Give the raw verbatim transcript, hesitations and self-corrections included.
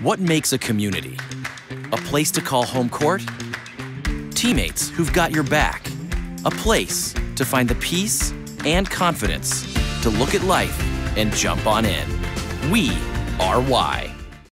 What makes a community? A place to call home court? Teammates who've got your back. A place to find the peace and confidence to look at life and jump on in. We are Y.